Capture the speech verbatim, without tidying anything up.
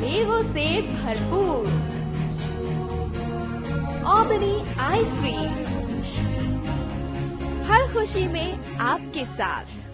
मेवों से भरपूर। ओमनी आइसक्रीम, हर खुशी में आपके साथ।